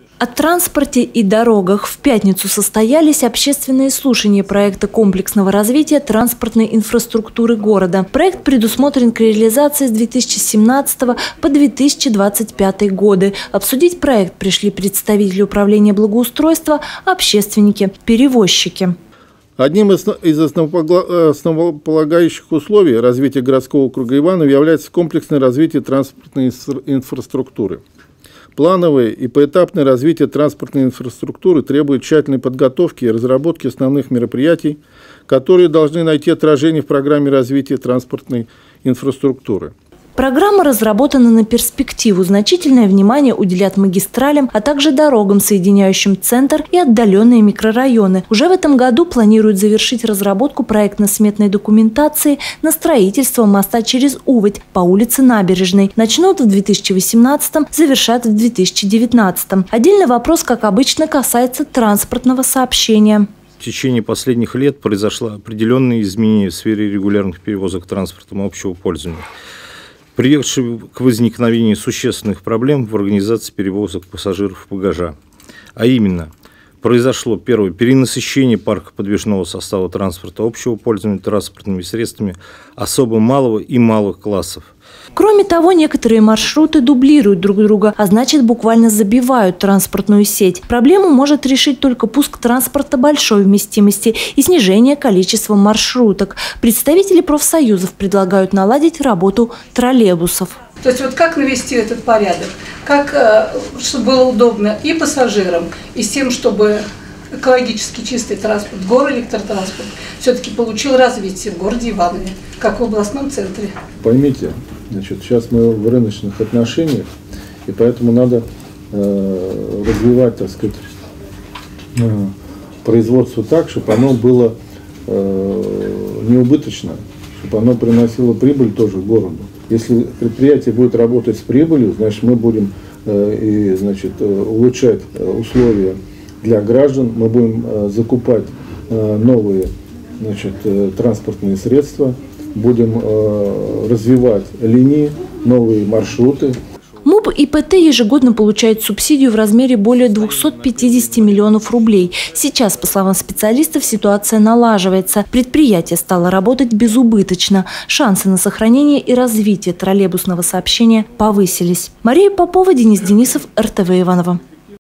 О транспорте и дорогах в пятницу состоялись общественные слушания проекта комплексного развития транспортной инфраструктуры города. Проект предусмотрен к реализации с 2017 по 2025 годы. Обсудить проект пришли представители управления благоустройства, общественники, перевозчики. Одним из основополагающих условий развития городского округа Иваново является комплексное развитие транспортной инфраструктуры. Плановое и поэтапное развитие транспортной инфраструктуры требует тщательной подготовки и разработки основных мероприятий, которые должны найти отражение в программе развития транспортной инфраструктуры. Программа разработана на перспективу. Значительное внимание уделят магистралям, а также дорогам, соединяющим центр и отдаленные микрорайоны. Уже в этом году планируют завершить разработку проектно-сметной документации на строительство моста через Уводь по улице Набережной. Начнут в 2018-м, завершат в 2019-м. Отдельный вопрос, как обычно, касается транспортного сообщения. В течение последних лет произошло определенные изменения в сфере регулярных перевозок транспортом общего пользования, приведшие к возникновению существенных проблем в организации перевозок пассажиров и багажа. А именно, произошло первое перенасыщение парка подвижного состава транспорта общего пользования транспортными средствами особо малого и малых классов. Кроме того, некоторые маршруты дублируют друг друга, а значит буквально забивают транспортную сеть. Проблему может решить только пуск транспорта большой вместимости и снижение количества маршруток. Представители профсоюзов предлагают наладить работу троллейбусов. То есть вот как навести этот порядок, как, чтобы было удобно и пассажирам, и с тем, чтобы экологически чистый транспорт, горэлектротранспорт все-таки получил развитие в городе Иванове, как в областном центре. Поймите, значит, сейчас мы в рыночных отношениях, и поэтому надо развивать, так сказать, производство так, чтобы оно было неубыточно, чтобы оно приносило прибыль тоже городу. Если предприятие будет работать с прибылью, значит, мы будем улучшать условия для граждан, мы будем закупать новые транспортные средства, будем развивать линии, новые маршруты. МУП ИПТ ежегодно получает субсидию в размере более 250 миллионов рублей. Сейчас, по словам специалистов, ситуация налаживается. Предприятие стало работать безубыточно. Шансы на сохранение и развитие троллейбусного сообщения повысились. Мария Попова, Денис Денисов, РТВ Иваново.